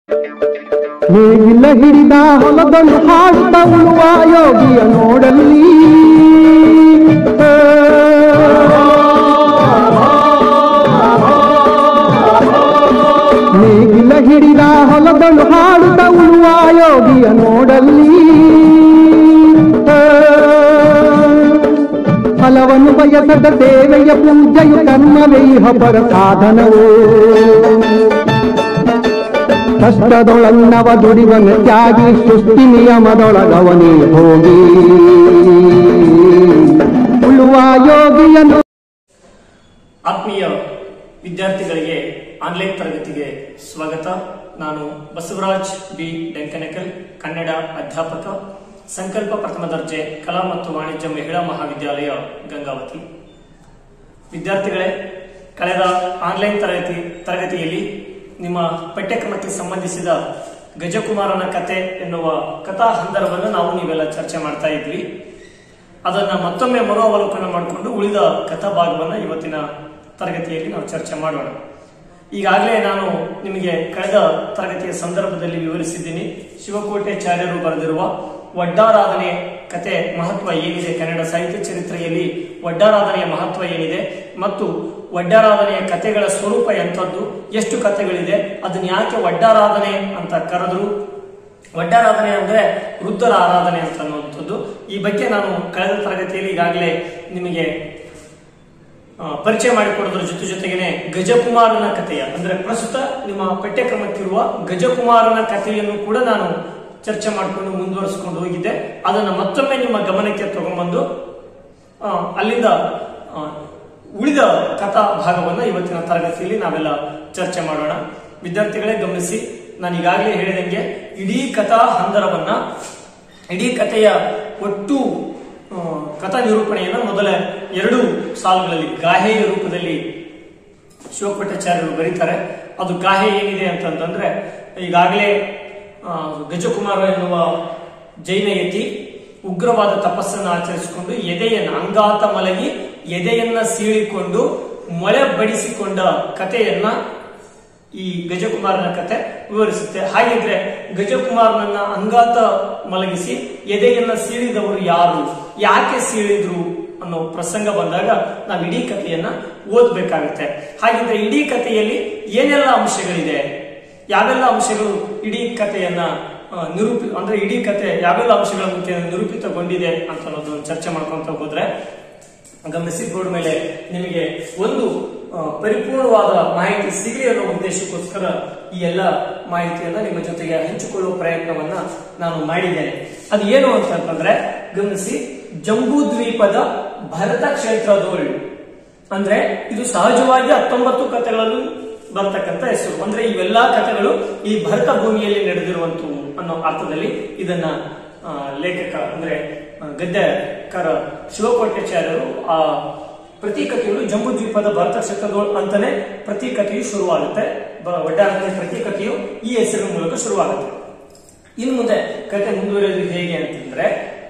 ನೇಗಿಲ ಹಿಡಿದ ಹೊಲದಳು ಹಾಡುತ್ತ ಉಳುವ ಯೋಗಿಯ ನೋಡಲ್ಲಿ ನೇಗಿಲ ಹಿಡಿದ ಹೊಲದಳು ಹಾಡುತ್ತ ಉಳುವ ಯೋಗಿಯ ನೋಡಲ್ಲಿ ಫಲವನ್ನು ಬಯಸದ ಸೇವೆಯ ಪೂಜೆಯು ಕರ್ಮವೇ ಪರ ಸಾಧನವೋ ಕಷ್ಟದೊಳನ್ನವ ದುಡಿವನ ತ್ಯಾಗಿ ಸೃಷ್ಟಿ ನಿಯಮದೊಳಗವನೇ ಹೋಗಿ ಉಳುವ ಯೋಗಿಯನ್ನು. ಆತ್ಮೀಯ ವಿದ್ಯಾರ್ಥಿಗಳಿಗೆ ಆನ್ಲೈನ್ ತರಗತಿಗೆ ಸ್ವಾಗತ. ನಾನು ಬಸವರಾಜ್ ಬಿ ಡೆಂಕನಕಲ್, ಕನ್ನಡ ಅಧ್ಯಾಪಕ, ಸಂಕಲ್ಪ ಪ್ರಥಮ ದರ್ಜೆ ಕಲಾ ಮತ್ತು ವಾಣಿಜ್ಯ ಮಹಿಳಾ ಮಹಾವಿದ್ಯಾಲಯ ಗಂಗಾವತಿ. ವಿದ್ಯಾರ್ಥಿಗಳೇ, ಕಳೆದ ಆನ್ಲೈನ್ ತರಗತಿಯಲ್ಲಿ ನಿಮ್ಮ ಪಠ್ಯಕ್ರಮಕ್ಕೆ ಸಂಬಂಧಿಸಿದ ಗಜಕುಮಾರನ ಕತೆ ಎನ್ನುವ ಕಥಾ ಹಂದರವನ್ನು ನೀವೆಲ್ಲ ಚರ್ಚೆ ಮಾಡ್ತಾ ಇದ್ವಿ. ಅದನ್ನ ಮತ್ತೊಮ್ಮೆ ಮರು ಅವಲೋಕನ ಮಾಡಿಕೊಂಡು ಉಳಿದ ಕಥಾ ಭಾಗವನ್ನು ಇವತ್ತಿನ ತರಗತಿಯಲ್ಲಿ ನಾವು ಚರ್ಚೆ ಮಾಡೋಣ. ಈಗಾಗಲೇ ನಾನು ನಿಮಗೆ ಕಳೆದ ತರಗತಿಯ ಸಂದರ್ಭದಲ್ಲಿ ವಿವರಿಸಿದ್ದೀನಿ. ಶಿವಕೋಟ್ಯಾಚಾರ್ಯರು ಬರೆದಿರುವ ಒಡ್ಡಾರಾಧನೆ ಕತೆ ಮಹತ್ವ ಏನಿದೆ, ಕನ್ನಡ ಸಾಹಿತ್ಯ ಚರಿತ್ರೆಯಲ್ಲಿ ಒಡ್ಡಾರಾಧನೆಯ ಮಹತ್ವ ಏನಿದೆ ಮತ್ತು ಒಡ್ಡಾರಾಧನೆಯ ಕತೆಗಳ ಸ್ವರೂಪ ಎಂಥದ್ದು, ಎಷ್ಟು ಕತೆಗಳಿದೆ, ಅದನ್ನ ಯಾಕೆ ಒಡ್ಡಾರಾಧನೆ ಅಂತ ಕರೆದ್ರು, ಒಡ್ಡಾರಾಧನೆ ಅಂದ್ರೆ ವೃದ್ಧರ ಆರಾಧನೆ ಅಂತ ಅನ್ನುವಂಥದ್ದು, ಈ ಬಗ್ಗೆ ನಾನು ಕಳೆದ ತರಗತಿಯಲ್ಲಿ ಈಗಾಗಲೇ ನಿಮಗೆ ಪರಿಚಯ ಮಾಡಿಕೊಡೋದ್ರ ಜೊತೆಗೇನೆ ಗಜಕುಮಾರನ ಕಥೆಯ ಅಂದ್ರೆ ಪ್ರಸ್ತುತ ನಿಮ್ಮ ಪಠ್ಯಕ್ರಮಕ್ಕಿರುವ ಗಜಕುಮಾರನ ಕಥೆಯನ್ನು ಕೂಡ ನಾನು ಚರ್ಚೆ ಮಾಡಿಕೊಂಡು ಮುಂದುವರಿಸಿಕೊಂಡು ಹೋಗಿದ್ದೆ. ಅದನ್ನ ಮತ್ತೊಮ್ಮೆ ನಿಮ್ಮ ಗಮನಕ್ಕೆ ತಗೊಂಡ್ಬಂದು ಅಲ್ಲಿಂದ ಉಳಿದ ಕಥಾ ಭಾಗವನ್ನ ಇವತ್ತಿನ ತರಗತಿಯಲ್ಲಿ ನಾವೆಲ್ಲ ಚರ್ಚೆ ಮಾಡೋಣ. ವಿದ್ಯಾರ್ಥಿಗಳೇ ಗಮನಿಸಿ, ನಾನು ಈಗಾಗಲೇ ಹೇಳಿದಂಗೆ ಇಡೀ ಕಥಾ ಹಂದರವನ್ನ, ಇಡೀ ಕಥೆಯ ಒಟ್ಟು ಕಥಾ ನಿರೂಪಣೆಯನ್ನ ಮೊದಲ 2 ಸಾಲುಗಳಲ್ಲಿ ಗಾಹೆಯ ರೂಪದಲ್ಲಿ ಶಿವಕೋಟ್ಯಾಚಾರ್ಯರು ಬರೀತಾರೆ. ಅದು ಗಾಹೆ ಏನಿದೆ ಅಂತಂದ್ರೆ, ಈಗಾಗಲೇ ಗಜಕುಮಾರ ಎನ್ನುವ ಜೈನ ಯತಿ ಉಗ್ರವಾದ ತಪಸ್ಸನ್ನು ಆಚರಿಸಿಕೊಂಡು ಎದೆಯನ್ನ ಅಂಗಾತ ಮಲಗಿ ಎದೆಯನ್ನ ಸೀಳಿಕೊಂಡು ಮೊಳೆ ಬಡಿಸಿಕೊಂಡ ಕಥೆಯನ್ನ ಈ ಗಜಕುಮಾರನ ಕತೆ ವಿವರಿಸುತ್ತೆ. ಹಾಗಿದ್ರೆ ಗಜಕುಮಾರನನ್ನ ಅಂಗಾತ ಮಲಗಿಸಿ ಎದೆಯನ್ನ ಸೀಳಿದವರು ಯಾರು, ಯಾಕೆ ಸೀಳಿದ್ರು ಅನ್ನೋ ಪ್ರಸಂಗ ಬಂದಾಗ ನಾವು ಇಡೀ ಕಥೆಯನ್ನ ಓದ್ಬೇಕಾಗುತ್ತೆ. ಹಾಗಿದ್ರೆ ಇಡೀ ಕಥೆಯಲ್ಲಿ ಏನೆಲ್ಲ ಅಂಶಗಳಿದೆ, ಯಾವೆಲ್ಲ ಅಂಶಗಳು ಇಡೀ ಕಥೆಯನ್ನ ಅಂದ್ರೆ ಇಡೀ ಕಥೆ ಯಾವೆಲ್ಲ ಅಂಶಗಳ ಮುಖ್ಯ ನಿರೂಪಿತಗೊಂಡಿದೆ ಅಂತ ಅನ್ನೋದನ್ನು ಚರ್ಚೆ ಮಾಡ್ಕೊಂತ ಹೋದ್ರೆ, ಗಮನಿಸಿ ಬೋರ್ಡ್ ಮೇಲೆ ನಿಮಗೆ ಒಂದು ಪರಿಪೂರ್ಣವಾದ ಮಾಹಿತಿ ಸಿಗಲಿ ಅನ್ನೋ ಉದ್ದೇಶಕ್ಕೋಸ್ಕರ ಈ ಎಲ್ಲ ಮಾಹಿತಿಯನ್ನ ನಿಮ್ಮ ಜೊತೆಗೆ ಹಂಚಿಕೊಳ್ಳುವ ಪ್ರಯತ್ನವನ್ನ ನಾನು ಮಾಡಿದ್ದೇನೆ. ಅದು ಏನು ಅಂತಂದ್ರೆ, ಗಮನಿಸಿ, ಜಂಬೂ ದ್ವೀಪದ ಭರತ ಕ್ಷೇತ್ರದೋಳ್ ಅಂದ್ರೆ ಇದು ಸಹಜವಾಗಿ 19 ಕಥೆಗಳನ್ನು ಬರ್ತಕ್ಕಂಥ ಹೆಸರು. ಅಂದ್ರೆ ಇವೆಲ್ಲಾ ಕಥೆಗಳು ಈ ಭರತ ಭೂಮಿಯಲ್ಲಿ ನಡೆದಿರುವಂತವು ಅನ್ನೋ ಅರ್ಥದಲ್ಲಿ ಇದನ್ನ ಲೇಖಕ ಅಂದ್ರೆ ಗದ್ಯಕಾರ ಶಿವಕೋಟ್ಯಾಚಾರ್ಯರು ಆ ಪ್ರತಿ ಕಥೆಗಳು ಜಂಬೂ ದ್ವೀಪದ ಭರತ ಕ್ಷೇತ್ರದೋಳ್ ಅಂತಾನೆ ಪ್ರತಿ ಕಥೆಯು ಶುರುವಾಗುತ್ತೆ. ಒಡ್ಡಾರಾಧನೆ ಪ್ರತಿ ಕಥೆಯು ಈ ಹೆಸರಿನ ಮೂಲಕ ಶುರುವಾಗುತ್ತೆ. ಇನ್ನು ಮುಂದೆ ಕಥೆ ಮುಂದುವರೆಯೋದು ಹೇಗೆ ಅಂತಂದ್ರೆ,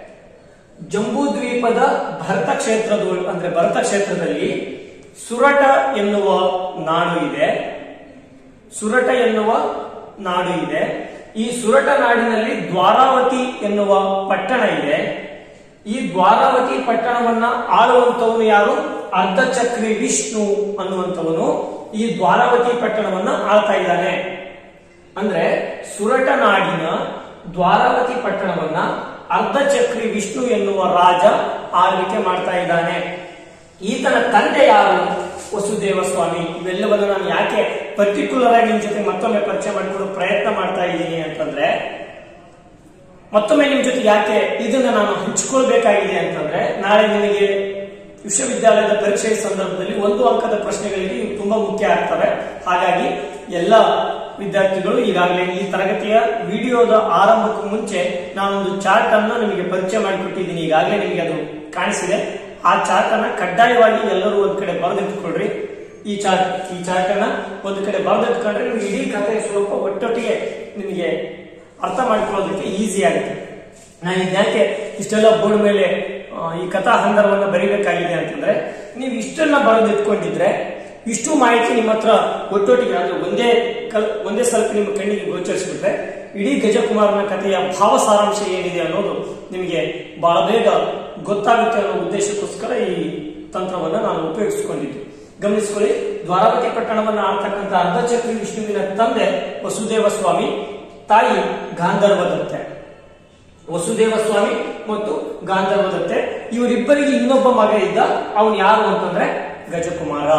ಜಂಬೂ ದ್ವೀಪದ ಭರತ ಕ್ಷೇತ್ರದೋಳ್ ಅಂದ್ರೆ ಭರತ ಕ್ಷೇತ್ರದಲ್ಲಿ ಸುರಟ ಎನ್ನುವ ನಾಡು ಇದೆ. ಸುರಟ ಎನ್ನುವ ನಾಡು ಇದೆ. ಈ ಸುರಟ ನಾಡಿನಲ್ಲಿ ದ್ವಾರಾವತಿ ಎನ್ನುವ ಪಟ್ಟಣ ಇದೆ. ಈ ದ್ವಾರಾವತಿ ಪಟ್ಟಣವನ್ನ ಆಳುವಂತವನು ಯಾರು? ಅರ್ಧಚಕ್ರಿ ವಿಷ್ಣು ಅನ್ನುವಂಥವನು ಈ ದ್ವಾರಾವತಿ ಪಟ್ಟಣವನ್ನ ಆಳ್ತಾ ಇದ್ದಾನೆ. ಅಂದ್ರೆ ಸುರಟ ನಾಡಿನ ದ್ವಾರಾವತಿ ಪಟ್ಟಣವನ್ನ ಅರ್ಧಚಕ್ರಿ ವಿಷ್ಣು ಎನ್ನುವ ರಾಜ ಆಳ್ವಿಕೆ ಮಾಡ್ತಾ ಇದ್ದಾನೆ. ಈತನ ತಂದೆ ಯಾರು? ವಸುದೇವ ಸ್ವಾಮಿ. ಇವೆಲ್ಲವನ್ನು ನಾನು ಯಾಕೆ ಪರ್ಟಿಕ್ಯುಲರ್ ಆಗಿ ನಿಮ್ ಜೊತೆ ಮತ್ತೊಮ್ಮೆ ಪರಿಚಯ ಮಾಡಿಕೊಡೋ ಪ್ರಯತ್ನ ಮಾಡ್ತಾ ಇದ್ದೀನಿ ಅಂತಂದ್ರೆ, ಮತ್ತೊಮ್ಮೆ ನಿಮ್ ಜೊತೆ ಯಾಕೆ ಇದನ್ನ ನಾನು ಹಂಚಿಕೊಳ್ಬೇಕಾಗಿದೆ ಅಂತಂದ್ರೆ, ನಾಳೆ ನಿಮಗೆ ವಿಶ್ವವಿದ್ಯಾಲಯದ ಪರೀಕ್ಷೆಯ ಸಂದರ್ಭದಲ್ಲಿ 1 ಅಂಕದ ಪ್ರಶ್ನೆಗಳಿಗೆ ಇವು ತುಂಬಾ ಮುಖ್ಯ ಆಗ್ತವೆ. ಹಾಗಾಗಿ ಎಲ್ಲ ವಿದ್ಯಾರ್ಥಿಗಳು ಈಗಾಗಲೇ ಈ ತರಗತಿಯ ವಿಡಿಯೋದ ಆರಂಭಕ್ಕೂ ಮುಂಚೆ ನಾನೊಂದು ಚಾರ್ಟ್ ಅನ್ನ ನಿಮಗೆ ಪರಿಚಯ ಮಾಡಿಕೊಟ್ಟಿದ್ದೀನಿ. ಈಗಾಗಲೇ ನಿಮಗೆ ಅದು ಕಾಣಿಸಿದೆ. ಆ ಚಾರ್ಟ್ ಅನ್ನ ಕಡ್ಡಾಯವಾಗಿ ಎಲ್ಲರೂ ಒಂದ್ ಕಡೆ ಬರೆದಿಟ್ಕೊಳ್ರಿ. ಈ ಚಾರ್ಟ್ ಅನ್ನ ಒಂದು ಕಡೆ ಬರೆದಿಟ್ಕೊಂಡ್ರೆ ನಿಮ್ಗೆ ಇಡೀ ಕಥೆಯ ಸ್ವರೂಪ ಒಟ್ಟೊಟ್ಟಿಗೆ ನಿಮಗೆ ಅರ್ಥ ಮಾಡ್ಕೊಳ್ಳೋದಕ್ಕೆ ಈಸಿ ಆಗುತ್ತೆ. ನಾನು ಯಾಕೆ ಇಷ್ಟೆಲ್ಲ ಬೋರ್ಡ್ ಮೇಲೆ ಈ ಕಥಾ ಹಂದರವನ್ನ ಬರೀಬೇಕಾಗಿದೆ ಅಂತಂದ್ರೆ, ನೀವು ಇಷ್ಟನ್ನ ಬರೆದಿಟ್ಕೊಂಡಿದ್ರೆ ಇಷ್ಟು ಮಾಹಿತಿ ನಿಮ್ಮ ಹತ್ರ ಒಟ್ಟೊಟ್ಟಿಗೆ ಅಂದ್ರೆ ಒಂದೇ ಸ್ವಲ್ಪ ನಿಮ್ಮ ಕಣ್ಣಿಗೆ ಗೋಚರಿಸಿಬಿಟ್ರೆ ಇಡೀ ಗಜಕುಮಾರನ ಕಥೆಯ ಭಾವ ಸಾರಾಂಶ ಏನಿದೆ ಅನ್ನೋದು ನಿಮಗೆ ಬಹಳ ಬೇಗ ಗೊತ್ತಾಗುತ್ತೆ ಅನ್ನೋ ಉದ್ದೇಶಕ್ಕೋಸ್ಕರ ಈ ತಂತ್ರವನ್ನ ನಾನು ಉಪಯೋಗಿಸಿಕೊಂಡಿದ್ದು. ಗಮನಿಸಿಕೊಳ್ಳಿ, ದ್ವಾರಾವತಿ ಪಟ್ಟಣವನ್ನ ಆಳ್ತಕ್ಕಂಥ ಅರ್ಧಚಕ್ರಿ ವಿಷ್ಣುವಿನ ತಂದೆ ವಸುದೇವ ಸ್ವಾಮಿ, ತಾಯಿ ಗಾಂಧರ್ವದತ್ತೆ. ವಸುದೇವ ಸ್ವಾಮಿ ಮತ್ತು ಗಾಂಧರ್ವದತ್ತೆ ಇವರಿಬ್ಬರಿಗೆ ಇನ್ನೊಬ್ಬ ಮಗ ಇದ್ದ. ಅವನು ಯಾರು ಅಂತಂದ್ರೆ ಗಜಕುಮಾರ.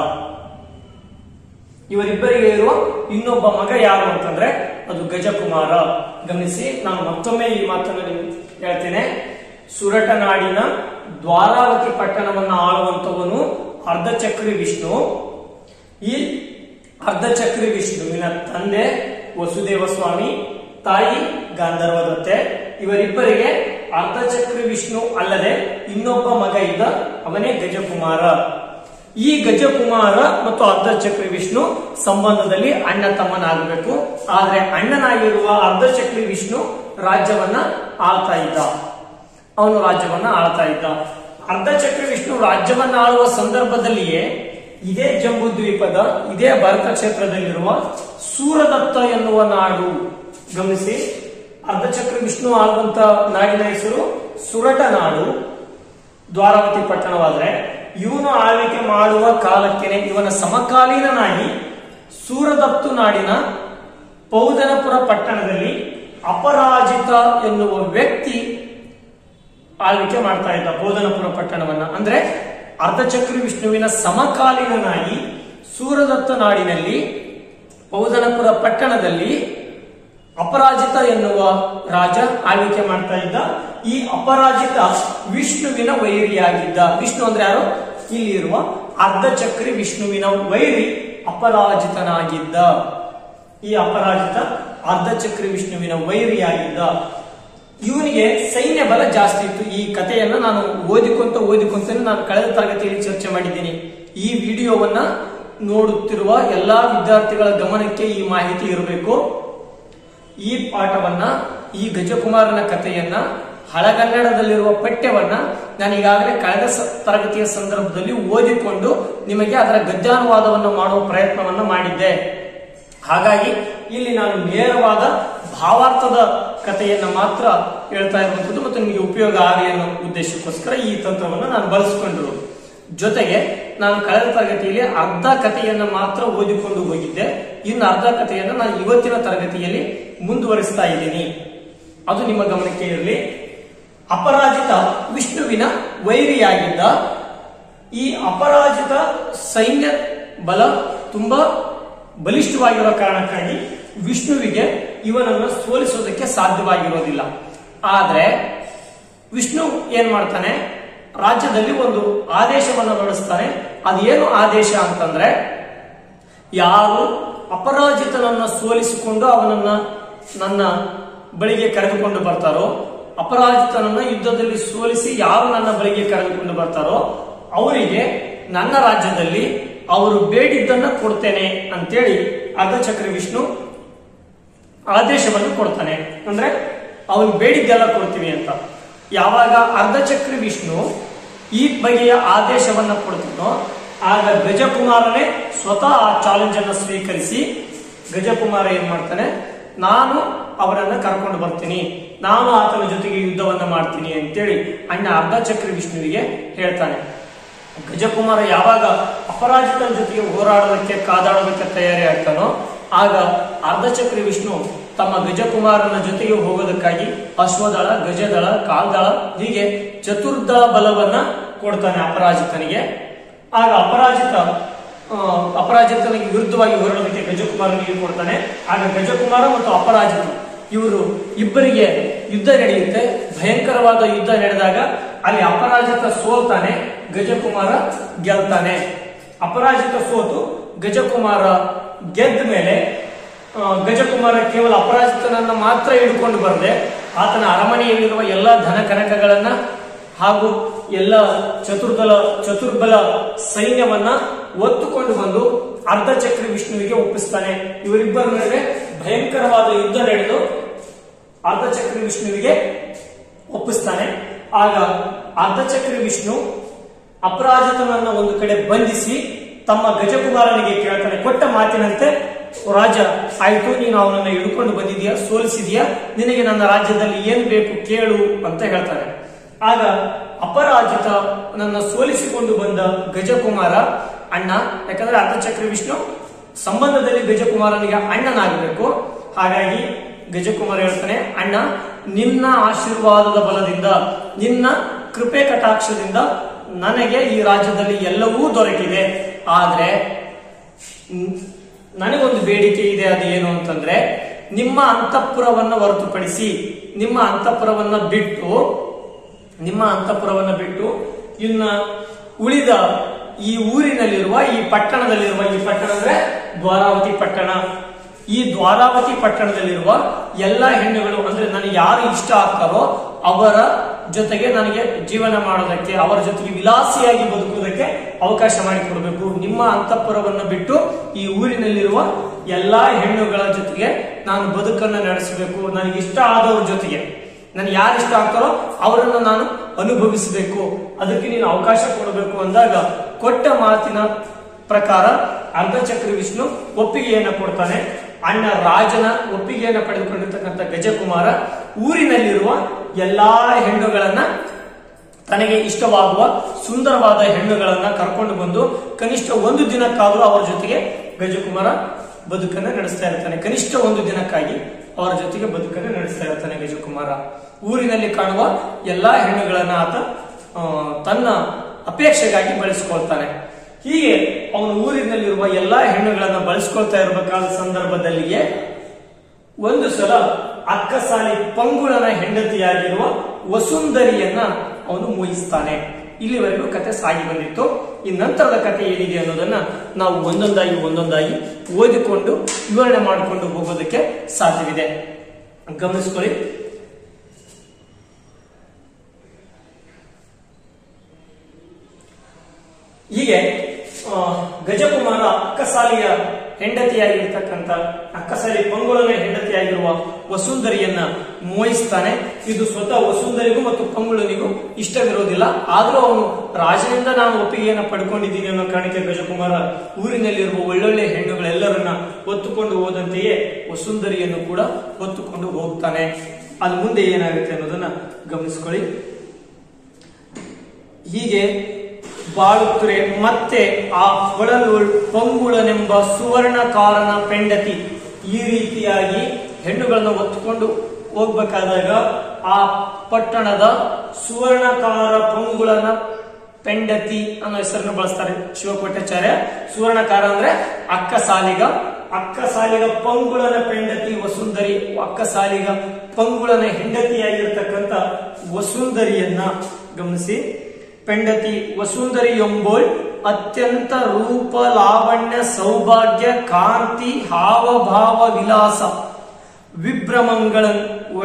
ಇವರಿಬ್ಬರಿಗೆ ಇರುವ ಇನ್ನೊಬ್ಬ ಮಗ ಯಾರು ಅಂತಂದ್ರೆ ಅದು ಗಜಕುಮಾರ. ಗಮನಿಸಿ, ನಾನು ಮತ್ತೊಮ್ಮೆ ಈ ಮಾತನ್ನು ನಿಮ್ಗೆ ಹೇಳ್ತೇನೆ. ಸುರಟನಾಡಿನ ದ್ವಾರಾವತಿ ಪಟ್ಟಣವನ್ನು ಆಳುವಂತವನು ಅರ್ಧಚಕ್ರಿ ವಿಷ್ಣು. ಈ ಅರ್ಧಚಕ್ರಿ ವಿಷ್ಣುವಿನ ತಂದೆ ವಸುದೇವ ಸ್ವಾಮಿ, ತಾಯಿ ಗಾಂಧರ್ವದತ್ತೆ. ಇವರಿಬ್ಬರಿಗೆ ಅರ್ಧಚಕ್ರಿ ವಿಷ್ಣು ಅಲ್ಲದೆ ಇನ್ನೊಬ್ಬ ಮಗ ಇದ್ದ, ಅವನೇ ಗಜಕುಮಾರ. ಈ ಗಜಕುಮಾರ ಮತ್ತು ಅರ್ಧಚಕ್ರಿ ವಿಷ್ಣು ಸಂಬಂಧದಲ್ಲಿ ಅಣ್ಣ ತಮ್ಮನಾಗಬೇಕು. ಆದ್ರೆ ಅಣ್ಣನಾಗಿರುವ ಅರ್ಧಚಕ್ರಿ ವಿಷ್ಣು ರಾಜ್ಯವನ್ನ ಆಳ್ತಾ ಇದ್ದ. ಅವನು ರಾಜ್ಯವನ್ನ ಆಳ್ತಾ ಇದ್ದ. ಅರ್ಧಚಕ್ರಿ ವಿಷ್ಣು ರಾಜ್ಯವನ್ನ ಆಳುವ ಸಂದರ್ಭದಲ್ಲಿಯೇ ಇದೇ ಜಂಬೂ ದ್ವೀಪದ, ಇದೇ ಭರತ ಕ್ಷೇತ್ರದಲ್ಲಿರುವ ಸೂರದತ್ತ ಎನ್ನುವ ನಾಡು. ಗಮನಿಸಿ, ಅರ್ಧಚಕ್ರಿ ವಿಷ್ಣು ಆಳುವಂತ ನಾಡಿನ ಹೆಸರು ಸುರಟ ನಾಡು, ದ್ವಾರಾವತಿ ಪಟ್ಟಣವಾದ್ರೆ ಇವನು ಆಳ್ವಿಕೆ ಮಾಡುವ ಕಾಲಕ್ಕೆ ಇವನ ಸಮಕಾಲೀನನಾಗಿ ಸೂರದತ್ತು ನಾಡಿನ ಪೌದನಪುರ ಪಟ್ಟಣದಲ್ಲಿ ಅಪರಾಜಿತ ಎನ್ನುವ ವ್ಯಕ್ತಿ ಆಳ್ವಿಕೆ ಮಾಡ್ತಾ ಇದ್ದ ಪೌದನಪುರ ಪಟ್ಟಣವನ್ನ. ಅಂದ್ರೆ ಅರ್ಧಚಕ್ರಿ ವಿಷ್ಣುವಿನ ಸಮಕಾಲೀನನಾಗಿ ಸೂರದತ್ತ ನಾಡಿನಲ್ಲಿ ಪೌದನಪುರ ಪಟ್ಟಣದಲ್ಲಿ ಅಪರಾಜಿತ ಎನ್ನುವ ರಾಜ ಆಳ್ವಿಕೆ ಮಾಡ್ತಾ ಇದ್ದ. ಈ ಅಪರಾಜಿತ ವಿಷ್ಣುವಿನ ವೈರಿಯಾಗಿದ್ದ. ವಿಷ್ಣು ಅಂದ್ರೆ ಯಾರು? ಇಲ್ಲಿ ಇರುವ ಅರ್ಧಚಕ್ರಿ ವಿಷ್ಣುವಿನ ವೈರಿ ಅಪರಾಜಿತನಾಗಿದ್ದ. ಈ ಅಪರಾಜಿತ ಅರ್ಧಚಕ್ರಿ ವಿಷ್ಣುವಿನ ವೈರಿಯಾಗಿದ್ದ. ಇವನಿಗೆ ಸೈನ್ಯ ಬಲ ಜಾಸ್ತಿ ಇತ್ತು. ಈ ಕಥೆಯನ್ನ ನಾನು ಓದಿಕೊಂತ ನಾನು ಕಳೆದ ತರಗತಿಯಲ್ಲಿ ಚರ್ಚೆ ಮಾಡಿದ್ದೀನಿ. ಈ ವಿಡಿಯೋವನ್ನ ನೋಡುತ್ತಿರುವ ಎಲ್ಲಾ ವಿದ್ಯಾರ್ಥಿಗಳ ಗಮನಕ್ಕೆ ಈ ಮಾಹಿತಿ ಇರಬೇಕು. ಈ ಪಾಠವನ್ನ, ಈ ಗಜಕುಮಾರನ ಕಥೆಯನ್ನ, ಹಳಗನ್ನಡದಲ್ಲಿರುವ ಪಠ್ಯವನ್ನ ನಾನು ಈಗಾಗಲೇ ಕಳೆದ ತರಗತಿಯ ಸಂದರ್ಭದಲ್ಲಿ ಓದಿಕೊಂಡು ನಿಮಗೆ ಅದರ ಗದ್ಯಾನುವಾದವನ್ನು ಮಾಡುವ ಪ್ರಯತ್ನವನ್ನ ಮಾಡಿದ್ದೆ. ಹಾಗಾಗಿ ಇಲ್ಲಿ ನಾನು ನೇರವಾದ ಭಾವಾರ್ಥದ ಕಥೆಯನ್ನ ಮಾತ್ರ ಹೇಳ್ತಾ ಇರುವಂತದ್ದು ಮತ್ತು ನಿಮಗೆ ಉಪಯೋಗ ಆಗಲಿ ಅನ್ನೋ ಉದ್ದೇಶಕ್ಕೋಸ್ಕರ ಈ ತಂತ್ರವನ್ನು ನಾನು ಬಳಸಿಕೊಂಡಿರೋದು. ಜೊತೆಗೆ ನಾನು ಕಳೆದ ತರಗತಿಯಲ್ಲಿ ಅರ್ಧ ಕಥೆಯನ್ನ ಮಾತ್ರ ಓದಿಕೊಂಡು ಹೋಗಿದ್ದೆ. ಇನ್ನು ಅರ್ಧ ಕಥೆಯನ್ನ ನಾನು ಇವತ್ತಿನ ತರಗತಿಯಲ್ಲಿ ಮುಂದುವರಿಸ್ತಾ ಇದ್ದೀನಿ. ಅದು ನಿಮ್ಮ ಗಮನಕ್ಕೆ ಇರಲಿ. ಅಪರಾಜಿತ ವಿಷ್ಣುವಿನ ವೈರಿಯಾಗಿದ್ದ. ಈ ಅಪರಾಜಿತ ಸೈನ್ಯ ಬಲ ತುಂಬಾ ಬಲಿಷ್ಠವಾಗಿರೋ ಕಾರಣಕ್ಕಾಗಿ ವಿಷ್ಣುವಿಗೆ ಇವನನ್ನು ಸೋಲಿಸೋದಕ್ಕೆ ಸಾಧ್ಯವಾಗಿರೋದಿಲ್ಲ. ಆದ್ರೆ ವಿಷ್ಣು ಏನ್ ಮಾಡ್ತಾನೆ, ರಾಜ್ಯದಲ್ಲಿ ಒಂದು ಆದೇಶವನ್ನು ಹೊರಡಿಸ್ತಾನೆ. ಅದೇನು ಆದೇಶ ಅಂತಂದ್ರೆ, ಯಾರು ಅಪರಾಜಿತನನ್ನ ಸೋಲಿಸಿಕೊಂಡು ಅವನನ್ನ ನನ್ನ ಬಳಿಗೆ ಕರೆದುಕೊಂಡು ಬರ್ತಾರೋ, ಅಪರಾಜಿತನನ್ನ ಯುದ್ಧದಲ್ಲಿ ಸೋಲಿಸಿ ಯಾರು ನನ್ನ ಬಳಿಗೆ ಕರೆದುಕೊಂಡು ಬರ್ತಾರೋ ಅವರಿಗೆ ನನ್ನ ರಾಜ್ಯದಲ್ಲಿ ಅವರು ಬೇಡಿದ್ದನ್ನ ಕೊಡ್ತೇನೆ ಅಂತೇಳಿ ಅರ್ಧಚಕ್ರಿ ವಿಷ್ಣು ಆದೇಶವನ್ನು ಕೊಡ್ತಾನೆ. ಅಂದ್ರೆ ಅವನು ಬೇಡಿದ್ದೆಲ್ಲ ಕೊಡ್ತೀವಿ ಅಂತ. ಯಾವಾಗ ಅರ್ಧಚಕ್ರಿ ವಿಷ್ಣು ಈ ಬಗೆಯ ಆದೇಶವನ್ನ ಕೊಡ್ತಾನೋ ಆಗ ಗಜಕುಮಾರನೇ ಸ್ವತಃ ಆ ಚಾಲೆಂಜ್ ಅನ್ನು ಸ್ವೀಕರಿಸಿ ಗಜಕುಮಾರ ಏನ್ ಮಾಡ್ತಾನೆ, ನಾನು ಅವರನ್ನ ಕರ್ಕೊಂಡು ಬರ್ತೀನಿ, ನಾನು ಆತನ ಜೊತೆಗೆ ಯುದ್ಧವನ್ನ ಮಾಡ್ತೀನಿ ಅಂತೇಳಿ ಅಣ್ಣ ಅರ್ಧಚಕ್ರಿ ವಿಷ್ಣುವಿಗೆ ಹೇಳ್ತಾನೆ. ಗಜಕುಮಾರ ಯಾವಾಗ ಅಪರಾಜಿತನ ಜೊತೆಗೆ ಹೋರಾಡೋದಕ್ಕೆ ಕಾದಾಡೋದಕ್ಕೆ ತಯಾರಿ ಆಗ್ತಾನೋ ಆಗ ಅರ್ಧಚಕ್ರಿ ವಿಷ್ಣು ತಮ್ಮ ಗಜಕುಮಾರನ ಜೊತೆಗೆ ಹೋಗೋದಕ್ಕಾಗಿ ಅಶ್ವದಳ, ಗಜದಳ, ಕಾಲ್ದಳ ಹೀಗೆ ಚತುರ್ದಳ ಬಲವನ್ನ ಕೊಡ್ತಾನೆ ಅಪರಾಜಿತನಿಗೆ. ಆಗ ಅಪರಾಜಿತನಿಗೆ ವಿರುದ್ಧವಾಗಿ ಹೋರಾಡೋದಕ್ಕೆ ಗಜಕುಮಾರನಿಗೆ ಕೊಡ್ತಾನೆ. ಆಗ ಗಜಕುಮಾರ ಮತ್ತು ಅಪರಾಜಿತ ಇವರು ಇಬ್ಬರಿಗೆ ಯುದ್ಧ ನಡೆಯುತ್ತೆ. ಭಯಂಕರವಾದ ಯುದ್ಧ ನಡೆದಾಗ ಅಲ್ಲಿ ಅಪರಾಜಿತ ಸೋಲ್ತಾನೆ, ಗಜಕುಮಾರ ಗೆಲ್ತಾನೆ. ಅಪರಾಜಿತ ಸೋತು ಗಜಕುಮಾರ ಗೆದ್ದ ಮೇಲೆ ಗಜಕುಮಾರ ಕೇವಲ ಅಪರಾಜಿತನನ್ನ ಮಾತ್ರ ಹಿಡ್ಕೊಂಡು ಬರದೆ ಆತನ ಅರಮನೆಯಲ್ಲಿರುವ ಎಲ್ಲ ಧನ ಕನಕಗಳನ್ನ ಹಾಗೂ ಎಲ್ಲ ಚತುರ್ಬಲ ಸೈನ್ಯವನ್ನ ಒತ್ತುಕೊಂಡು ಬಂದು ಅರ್ಧಚಕ್ರಿ ವಿಷ್ಣುವಿಗೆ ಒಪ್ಪಿಸ್ತಾನೆ. ಇವರಿಬ್ಬರ ನಡುವೆ ಭಯಂಕರವಾದ ಯುದ್ಧ ನಡೆದು ಅರ್ಧಚಕ್ರಿ ವಿಷ್ಣುವಿಗೆ ಒಪ್ಪಿಸ್ತಾನೆ. ಆಗ ಅರ್ಧಚಕ್ರಿ ವಿಷ್ಣು ಅಪರಾಜಿತನನ್ನ ಒಂದು ಕಡೆ ಬಂಧಿಸಿ ತಮ್ಮ ಗಜಕುಮಾರನಿಗೆ ಕೇಳ್ತಾನೆ. ಕೊಟ್ಟ ಮಾತಿನಂತೆ ರಾಜ, ಆಯ್ತು, ನೀನು ಅವನನ್ನ ಹಿಡ್ಕೊಂಡು ಬಂದಿದ್ಯಾ, ಸೋಲಿಸಿದ್ಯಾ, ನಿನಗೆ ನನ್ನ ರಾಜ್ಯದಲ್ಲಿ ಏನ್ ಬೇಕು ಕೇಳು ಅಂತ ಹೇಳ್ತಾನೆ. ಆಗ ಅಪರಾಜಿತ ನನ್ನ ಸೋಲಿಸಿಕೊಂಡು ಬಂದ ಗಜಕುಮಾರ ಅಣ್ಣ, ಯಾಕಂದ್ರೆ ಅರ್ಧಚಕ್ರ ವಿಷ್ಣು ಸಂಬಂಧದಲ್ಲಿ ಗಜಕುಮಾರನಿಗೆ ಅಣ್ಣನಾಗಬೇಕು. ಹಾಗಾಗಿ ಗಜಕುಮಾರ ಹೇಳ್ತಾನೆ, ಅಣ್ಣ, ನಿನ್ನ ಆಶೀರ್ವಾದದ ಬಲದಿಂದ, ನಿನ್ನ ಕೃಪೆ ಕಟಾಕ್ಷದಿಂದ ನನಗೆ ಈ ರಾಜ್ಯದಲ್ಲಿ ಎಲ್ಲವೂ ದೊರಕಿದೆ. ಆದ್ರೆ ನನಗೊಂದು ಬೇಡಿಕೆ ಇದೆ. ಅದೇನು ಅಂತಂದ್ರೆ, ನಿಮ್ಮ ಅಂತಃಪುರವನ್ನ ಹೊರತುಪಡಿಸಿ, ನಿಮ್ಮ ಅಂತಃಪುರವನ್ನ ಬಿಟ್ಟು ಇನ್ನ ಉಳಿದ ಈ ಊರಿನಲ್ಲಿರುವ, ಈ ಪಟ್ಟಣದಲ್ಲಿರುವ, ಈ ಪಟ್ಟಣ ಅಂದ್ರೆ ದ್ವಾರಾವತಿ ಪಟ್ಟಣ, ಈ ದ್ವಾರಾವತಿ ಪಟ್ಟಣದಲ್ಲಿರುವ ಎಲ್ಲಾ ಹೆಣ್ಣುಗಳು ಅಂದ್ರೆ ನನಗೆ ಯಾರು ಇಷ್ಟ ಆಗ್ತಾರೋ ಅವರ ಜೊತೆಗೆ ನನಗೆ ಜೀವನ ಮಾಡೋದಕ್ಕೆ, ಅವರ ಜೊತೆಗೆ ವಿಲಾಸಿಯಾಗಿ ಬದುಕುವುದಕ್ಕೆ ಅವಕಾಶ ಮಾಡಿಕೊಡ್ಬೇಕು. ನಿಮ್ಮ ಅಂತಃಪುರವನ್ನು ಬಿಟ್ಟು ಈ ಊರಿನಲ್ಲಿರುವ ಎಲ್ಲಾ ಹೆಣ್ಣುಗಳ ಜೊತೆಗೆ ನಾನು ಬದುಕನ್ನು ನಡೆಸಬೇಕು. ನನಗೆ ಇಷ್ಟ ಆದವ್ರ ಜೊತೆಗೆ, ನನಗೆ ಯಾರು ಇಷ್ಟ ಆಗ್ತಾರೋ ಅವರನ್ನು ನಾನು ಅನುಭವಿಸಬೇಕು. ಅದಕ್ಕೆ ನೀನು ಅವಕಾಶ ಕೊಡಬೇಕು ಅಂದಾಗ ಕೊಟ್ಟ ಮಾತಿನ ಪ್ರಕಾರ ಅರ್ಧಚಕ್ರ ವಿಷ್ಣು ಒಪ್ಪಿಗೆಯನ್ನು ಕೊಡ್ತಾನೆ. ಅಣ್ಣ ರಾಜನ ಒಪ್ಪಿಗೆಯನ್ನು ಪಡೆದುಕೊಂಡಿರ್ತಕ್ಕಂಥ ಗಜಕುಮಾರ ಊರಿನಲ್ಲಿರುವ ಎಲ್ಲಾ ಹೆಣ್ಣುಗಳನ್ನ, ತನಗೆ ಇಷ್ಟವಾಗುವ ಸುಂದರವಾದ ಹೆಣ್ಣುಗಳನ್ನ ಕರ್ಕೊಂಡು ಬಂದು ಕನಿಷ್ಠ ಒಂದು ದಿನಕ್ಕಾದರೂ ಅವರ ಜೊತೆಗೆ ಗಜಕುಮಾರ ಬದುಕನ್ನ ನಡೆಸ್ತಾ ಇರ್ತಾನೆ. ಕನಿಷ್ಠ ಒಂದು ದಿನಕ್ಕಾಗಿ ಅವರ ಜೊತೆಗೆ ಬದುಕನ್ನು ನಡೆಸ್ತಾ ಇರ್ತಾನೆ ಗಜಕುಮಾರ. ಊರಿನಲ್ಲಿ ಕಾಣುವ ಎಲ್ಲಾ ಹೆಣ್ಣುಗಳನ್ನ ಆತ ತನ್ನ ಅಪೇಕ್ಷೆಗಾಗಿ ಬಳಸಿಕೊಳ್ತಾನೆ. ಹೀಗೆ ಅವನು ಊರಿನಲ್ಲಿರುವ ಎಲ್ಲಾ ಹೆಣ್ಣುಗಳನ್ನ ಬಳಸ್ಕೊಳ್ತಾ ಇರಬೇಕಾದ ಸಂದರ್ಭದಲ್ಲಿಯೇ ಒಂದು ಸಲ ಅಕ್ಕಸಾಲಿ ಪಂಗುಳನ ಹೆಂಡತಿಯಾಗಿರುವ ವಸುಂಧರಿಯನ್ನ ಅವನು ಮೋಹಿಸ್ತಾನೆ. ಇಲ್ಲಿವರೆಗೂ ಕತೆ ಸಾಗಿ ಬಂದಿತ್ತು. ಈ ನಂತರದ ಕತೆ ಏನಿದೆ ಅನ್ನೋದನ್ನ ನಾವು ಒಂದೊಂದಾಗಿ ಓದಿಕೊಂಡು ವಿವರಣೆ ಮಾಡಿಕೊಂಡು ಹೋಗೋದಕ್ಕೆ ಸಾಧ್ಯವಿದೆ. ಗಮನಿಸ್ಕೊಳ್ಳಿ. ಹೀಗೆ ಗಜಕುಮಾರ ಅಕ್ಕಸಾಲಿಯ ಹೆಂಡತಿಯಾಗಿರ್ತಕ್ಕಂಥ, ಅಕ್ಕಸಾಲಿ ಪಂಗುಳನ ಹೆಂಡತಿಯಾಗಿರುವ ವಸುಂಧರಿಯನ್ನ ಮೋಹಿಸ್ತಾನೆ. ಇದು ಸ್ವತಃ ವಸುಂಧರಿಗೂ ಮತ್ತು ಪಂಗುಳನಿಗೂ ಇಷ್ಟವಿರೋದಿಲ್ಲ. ಆದ್ರೂ ಅವನು ರಾಜನಿಂದ ನಾನು ಒಪ್ಪಿಗೆಯನ್ನು ಪಡ್ಕೊಂಡಿದ್ದೀನಿ ಅನ್ನೋ ಕಾರಣಕ್ಕೆ ಗಜಕುಮಾರ ಊರಿನಲ್ಲಿರುವ ಒಳ್ಳೊಳ್ಳೆ ಹೆಣ್ಣುಗಳೆಲ್ಲರನ್ನ ಹೊತ್ತುಕೊಂಡು ಹೋದಂತೆಯೇ ವಸುಂಧರಿಯನ್ನು ಕೂಡ ಹೊತ್ತುಕೊಂಡು ಹೋಗ್ತಾನೆ. ಅಲ್ಲಿ ಮುಂದೆ ಏನಾಗುತ್ತೆ ಅನ್ನೋದನ್ನ ಗಮನಿಸ್ಕೊಳ್ಳಿ. ಹೀಗೆ ಬಾಳುತ್ತರೆ ಮತ್ತೆ ಆ ಹೊಳಲು ಪಂಗುಳನೆಂಬ ಸುವರ್ಣಕಾರನ ಪೆಂಡತಿ, ಈ ರೀತಿಯಾಗಿ ಹೆಣ್ಣುಗಳನ್ನು ಹೊತ್ತುಕೊಂಡು ಹೋಗ್ಬೇಕಾದಾಗ ಆ ಪಟ್ಟಣದ ಸುವರ್ಣಕಾರ ಪಂಗುಳನ ಪೆಂಡತಿ ಅನ್ನೋ ಹೆಸರನ್ನು ಬಳಸ್ತಾರೆ ಶಿವಕೋಟ್ಯಾಚಾರ್ಯ. ಸುವರ್ಣಕಾರ ಅಂದ್ರೆ ಅಕ್ಕಸಾಲಿಗ ಪಂಗುಳನ ಪೆಂಡತಿ ವಸುಂಧರಿ, ಅಕ್ಕಸಾಲಿಗ ಪಂಗುಳನ ಹೆಂಡತಿಯಾಗಿರ್ತಕ್ಕಂಥ ವಸುಂಧರಿಯನ್ನ ಗಮನಿಸಿ. ಪೆಂಡತಿ ವಸುಂಧರಿ ಎಂಬೋಳ್ ಅತ್ಯಂತ ರೂಪ ಲಾವಣ್ಯ ಸೌಭಾಗ್ಯ ಕಾಂತಿ ಹಾವಭಾವ ವಿಲಾಸ ವಿಭ್ರಮಂಗಳನ್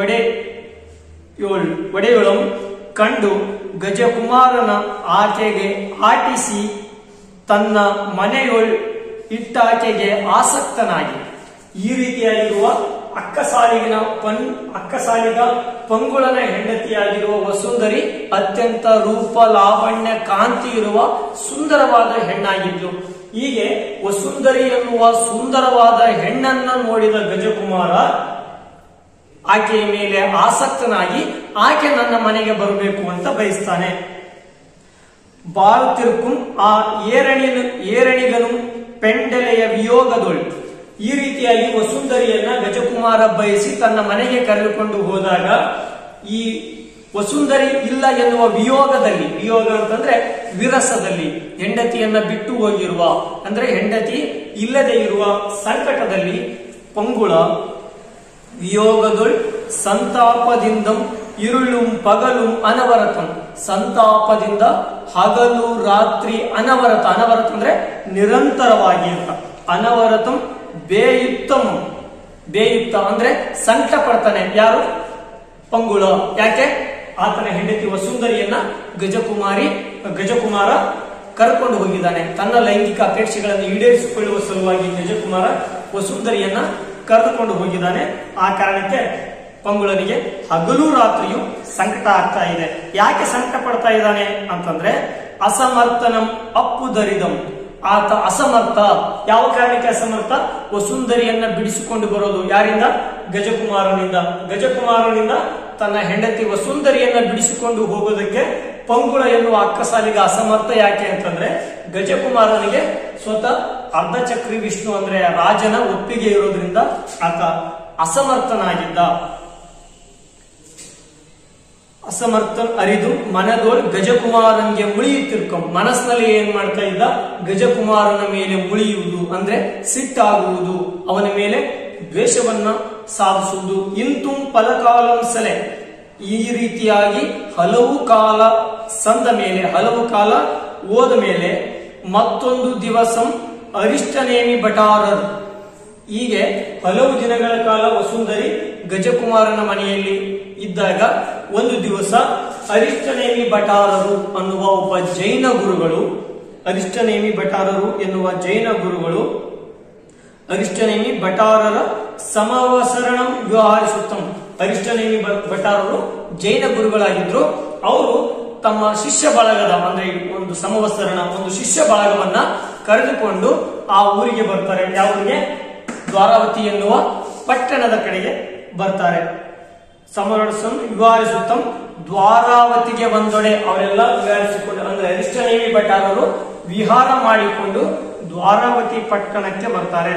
ಒಡೆಯೊಳಂ ಕಂಡು ಗಜಕುಮಾರನ ಆಕೆಗೆ ಆಟಿಸಿ ತನ್ನ ಮನೆಯೊಳ್ ಇಟ್ಟಾಕೆಗೆ ಆಸಕ್ತನಾಗಿ, ಈ ರೀತಿಯಾಗಿರುವ ಅಕ್ಕಸಾಲಿಗ ಪಂಗುಳನ ಹೆಂಡತಿಯಾಗಿರುವ ವಸುಂಧರಿ ಅತ್ಯಂತ ರೂಪ ಲಾವಣ್ಯ ಕಾಂತಿ ಇರುವ ಸುಂದರವಾದ ಹೆಣ್ಣಾಗಿದ್ದು, ಹೀಗೆ ವಸುಂಧರಿ ಎನ್ನುವ ಸುಂದರವಾದ ಹೆಣ್ಣನ್ನ ನೋಡಿದ ಗಜಕುಮಾರ ಆಕೆಯ ಮೇಲೆ ಆಸಕ್ತನಾಗಿ ಆಕೆ ನನ್ನ ಮನೆಗೆ ಬರಬೇಕು ಅಂತ ಬಯಸ್ತಾನೆ. ಬಾಳುತ್ತಿರ್ಕುಂ ಆ ಏರಣಿಗನು ಪೆಂಡೆಲೆಯ ವಿಯೋಗದೊಳ್, ಈ ರೀತಿಯಾಗಿ ವಸುಂಧರಿಯನ್ನ ಗಜಕುಮಾರ ಬಯಸಿ ತನ್ನ ಮನೆಗೆ ಕರೆದುಕೊಂಡು ಹೋದಾಗ ಈ ವಸುಂಧರಿ ಇಲ್ಲ ಎನ್ನುವ ವಿಯೋಗದಲ್ಲಿ, ವಿಯೋಗ ಅಂತಂದ್ರೆ ವಿರಸದಲ್ಲಿ, ಹೆಂಡತಿಯನ್ನ ಬಿಟ್ಟು ಹೋಗಿರುವ ಅಂದ್ರೆ ಹೆಂಡತಿ ಇಲ್ಲದೆ ಇರುವ ಸಂಕಟದಲ್ಲಿ ಪಂಗುಳ ವಿಯೋಗದೊಳ್ ಸಂತಾಪದಿಂದ ಇರುಳುಂ ಪಗಲು ಅನವರತಂ, ಸಂತಾಪದಿಂದ ಹಗಲು ರಾತ್ರಿ ಅನವರತ, ಅನವರತ ಅಂದ್ರೆ ನಿರಂತರವಾಗಿ ಅಂತ, ಅನವರತಂ ಬೇಯುಕ್ತ ಅಂದ್ರೆ ಸಂಕಟ ಪಡ್ತಾನೆ. ಯಾರು? ಪಂಗುಳ. ಯಾಕೆ? ಆತನ ಹೆಂಡತಿ ವಸುಂಧರಿಯನ್ನ ಗಜಕುಮಾರ ಕರ್ಕೊಂಡು ಹೋಗಿದ್ದಾನೆ. ತನ್ನ ಲೈಂಗಿಕ ಅಪೇಕ್ಷೆಗಳನ್ನು ಈಡೇರಿಸಿಕೊಳ್ಳುವ ಸಲುವಾಗಿ ಗಜಕುಮಾರ ವಸುಂಧರಿಯನ್ನ ಕರೆದುಕೊಂಡು ಹೋಗಿದ್ದಾನೆ. ಆ ಕಾರಣಕ್ಕೆ ಪಂಗುಳನಿಗೆ ಹಗಲು ರಾತ್ರಿಯೂ ಸಂಕಟ ಆಗ್ತಾ ಇದೆ. ಯಾಕೆ ಸಂಕಟ ಪಡ್ತಾ ಇದ್ದಾನೆ ಅಂತಂದ್ರೆ ಅಸಮರ್ಥನಂ ಅಪ್ಪುದರಿದಂ, ಆತ ಅಸಮರ್ಥ. ಯಾವ ಕಾರಣಕ್ಕೆ ಅಸಮರ್ಥ? ವಸುಂಧರಿಯನ್ನ ಬಿಡಿಸಿಕೊಂಡು ಬರೋದು ಯಾರಿಂದ? ಗಜಕುಮಾರನಿಂದ. ಗಜಕುಮಾರನಿಂದ ತನ್ನ ಹೆಂಡತಿ ವಸುಂಧರಿಯನ್ನ ಬಿಡಿಸಿಕೊಂಡು ಹೋಗೋದಕ್ಕೆ ಪಂಗುಳ ಎನ್ನುವ ಅಕ್ಕಸಾಲಿಗ ಅಸಮರ್ಥ. ಯಾಕೆ ಅಂತಂದ್ರೆ ಗಜಕುಮಾರನಿಗೆ ಸ್ವತಃ ಅರ್ಧಚಕ್ರಿ ವಿಷ್ಣು ಅಂದ್ರೆ ರಾಜನ ಒಪ್ಪಿಗೆ ಇರೋದ್ರಿಂದ ಆತ ಅಸಮರ್ಥನಾಗಿದ್ದ. ಅಸಮರ್ಥ ಅರಿದು ಮನದೋಳ್ ಗಜಕುಮಾರನಿಗೆ ಮುಳಿಯುತ್ತಿರ್ಕಂ. ಮನಸ್ಸಿನಲ್ಲಿ ಏನ್ ಮಾಡ್ತಾ ಇದ್ದ? ಗಜಕುಮಾರನ ಮೇಲೆ ಮುಳಿಯುವುದು ಅಂದ್ರೆ ಸಿಟ್ಟಾಗುವುದು, ಅವನ ಮೇಲೆ ದ್ವೇಷವನ್ನ ಸಾಧಿಸುವುದು. ಇಂತು ಫಲಕಾಲಂ ಸಲೆ, ಈ ರೀತಿಯಾಗಿ ಹಲವು ಕಾಲ ಸಂದ ಮೇಲೆ, ಹಲವು ಕಾಲ ಹೋದ ಮೇಲೆ ಮತ್ತೊಂದು ದಿವಸಂ ಅರಿಷ್ಟನೇಮಿ ಭಟಾರರು. ಹೀಗೆ ಹಲವು ದಿನಗಳ ಕಾಲ ವಸುಂಧರಿ ಗಜಕುಮಾರನ ಮನೆಯಲ್ಲಿ ಇದ್ದಾಗ ಒಂದು ದಿವಸ ಅರಿಷ್ಟನೇಮಿ ಭಟಾರರು ಅನ್ನುವ ಒಬ್ಬ ಜೈನ ಗುರುಗಳು, ಅರಿಷ್ಟನೇಮಿ ಭಟಾರರು ಎನ್ನುವ ಜೈನ ಗುರುಗಳು ಅರಿಷ್ಟನೇಮಿ ಭಟಾರರ ಸಮವಸರಣಂ ವ್ಯವಹರಿಸುತ್ತಂ. ಅರಿಷ್ಟನೇಮಿ ಭಟಾರರು ಜೈನ ಗುರುಗಳಾಗಿದ್ರು. ಅವರು ತಮ್ಮ ಶಿಷ್ಯ ಬಳಗದ ಅಂದ್ರೆ ಒಂದು ಸಮವಸರಣ, ಒಂದು ಶಿಷ್ಯ ಬಳಗವನ್ನ ಕರೆದುಕೊಂಡು ಆ ಊರಿಗೆ ಬರ್ತಾರೆ. ಯಾವ ಊರಿಗೆ? ದ್ವಾರಾವತಿ ಎನ್ನುವ ಪಟ್ಟಣದ ಕಡೆಗೆ ಬರ್ತಾರೆ. ಸಮರಸಂ ವಿವಾರಿಸುತ್ತಂ. ದ್ವಾರಾವತಿಗೆ ಬಂದೊಡೆ ಅವರೆಲ್ಲ ವಿವಾರಿಸಿಕೊಂಡು ಅಂದ್ರೆ ಅರಿಷ್ಟನೇಮಿ ಭಟಾರರು ವಿಹಾರ ಮಾಡಿಕೊಂಡು ದ್ವಾರಾವತಿ ಪಟ್ಟಣಕ್ಕೆ ಬರ್ತಾರೆ.